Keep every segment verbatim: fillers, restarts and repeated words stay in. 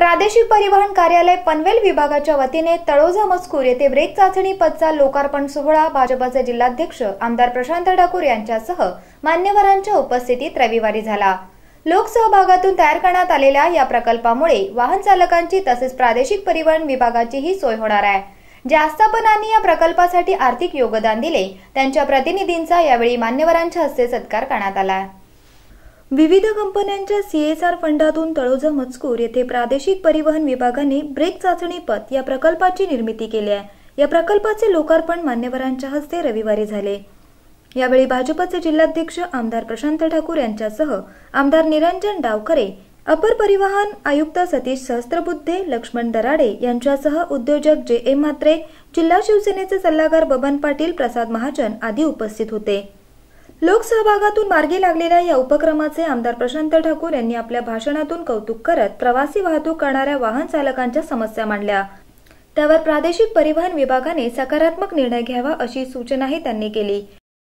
प्रादेशिक परिवहन कार्यालय पनवेल विभागाच्या वतीने तळोजा मजकूर येथे ब्रेक चाचणी पदचा लोकार्पण सोहळा भाजपचे जिल्हाध्यक्ष आमदार प्रशांत ठाकूर यांच्यासह मान्यवरांच्या उपस्थितीत रविवारी झाला। लोकसहभागातून तयार करण्यात आलेल्या या प्रकल्पामुळे वाहन चालकांची तसेच प्रादेशिक परिवहन विभागाचीही सोय होणार आहे। ज्या आस्थापनांनी या प्रकल्पासाठी आर्थिक योगदान दिले त्यांच्या प्रतिनिधींचा यावेळी मान्यवरांच्या हस्ते सत्कार करण्यात आला। विविध कंपन्यांच्या सीएसआर फंडातून तळोजा मजकूर येथे प्रादेशिक परिवहन विभागाने ब्रेक चाचणी पथ या प्रकल्पाची निर्मिती केली आहे। या प्रकल्पाचे लोकार्पण मान्यवरांच्या हस्ते रविवारी झाले। यावेळी भाजपचे जिल्हाध्यक्ष आमदार प्रशांत ठाकूर यांच्यासह आमदार निरंजन डावखरे, अपर परिवहन आयुक्त सतीश सहस्त्रबुद्धे, लक्ष्मण दराडे यांच्यासह उद्योजक जे एम म्हात्रे, जिल्हा शिवसेनेचे सल्लागार बबन पाटील, प्रसाद महाजन आदी उपस्थित होते। लोकसहभागातून मार्गी लागलेल्या या उपक्रमाचे आमदार प्रशांत ठाकूर यांनी आपल्या भाषणातून कौतुक करत प्रवासी वाहतूक करणाऱ्या वाहन चालकांच्या समस्या मांडल्या। त्यावर प्रादेशिक परिवहन विभागाने सकारात्मक निर्णय घ्यावा अशी सूचनाही त्यांनी केली।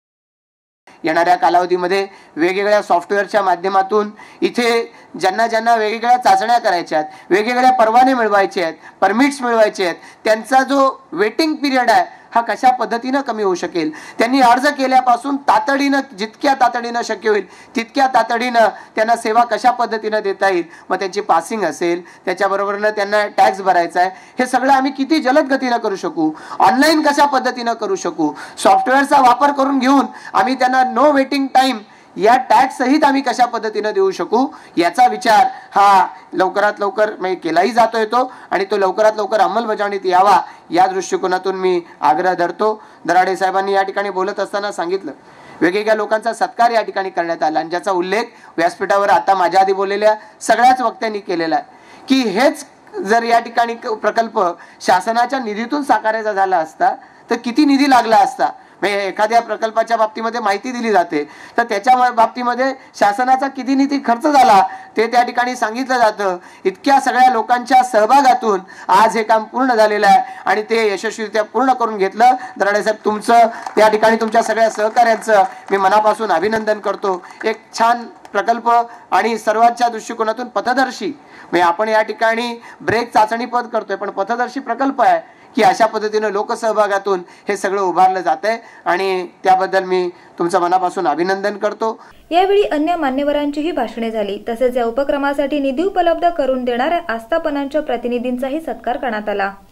येणाऱ्या कालावधीमध्ये वेगवेगळ्या सॉफ्टवेअरच्या माध्यमातून इथे ज्यांना ज्यांना वेगवेगळ्या चाचण्या करायच्या आहेत, वेगवेगळ्या परवाने मिळवायचे आहेत, परमिट्स मिळवायचे आहेत, त्यांचा जो वेटिंग पिरियड आहे हा कशा पद्धतीने कमी होऊ शकेल, त्यांनी अर्ज केल्यापासून तातडीनं जितक्या तातडीनं शक्य होईल तितक्या तातडीनं त्यांना सेवा कशा पद्धतीने देता येईल, मग त्यांची पासिंग असेल, त्याच्याबरोबरनं त्यांना टॅक्स भरायचा आहे, हे सगळं आम्ही किती जलद गतीनं करू शकू, ऑनलाईन कशा पद्धतीनं करू शकू, सॉफ्टवेअरचा वापर करून घेऊन आम्ही त्यांना नो वेटिंग टाइम या टॅक्स सहित आम्ही कशा पद्धतीने देऊ शकू याचा विचार हा लवकरात लवकर केलाही जातोय तो आणि तो लवकरात लवकर अंमलबजावणीत यावा या दृष्टिकोनातून मी आग्रह धरतो। दराडे साहेबांनी या ठिकाणी बोलत असताना सांगितलं वेगवेगळ्या लोकांचा सत्कार या ठिकाणी करण्यात आला आणि ज्याचा उल्लेख व्यासपीठावर आता माझ्या आधी बोललेल्या सगळ्याच वक्त्यांनी केलेला आहे की हेच जर या ठिकाणी प्रकल्प शासनाच्या निधीतून साकारायचा झाला असता तर किती निधी लागला असता। म्हणजे एखाद्या प्रकल्पाच्या बाबतीमध्ये माहिती दिली जाते तर त्याच्या बाबतीमध्ये शासनाचा किती निधी खर्च झाला ते त्या ठिकाणी सांगितलं जातं। इतक्या सगळ्या लोकांच्या सहभागातून आज हे काम पूर्ण झालेलं आहे आणि ते यशस्वीरित्या पूर्ण करून घेतलं। दराडे साहेब तुमचं त्या ठिकाणी तुमच्या सगळ्या सहकार्यांचं मी मनापासून अभिनंदन करतो। एक छान प्रकल्प आणि सर्वांच्या दृष्टिकोनातून पथदर्शी म्हणजे आपण या ठिकाणी ब्रेक चाचणी पद करतोय पण पथदर्शी प्रकल्प आहे की अशा पद्धतीने लोकसहभागातून हे सगळं उभारलं जातंय आणि त्याबद्दल मी तुमचं मनापासून अभिनंदन करतो। यावेळी अन्य मान्यवरांचीही भाषणे झाली तसेच या उपक्रमासाठी निधी उपलब्ध करून देणाऱ्या आस्थापनांच्या प्रतिनिधींचाही सत्कार करण्यात आला।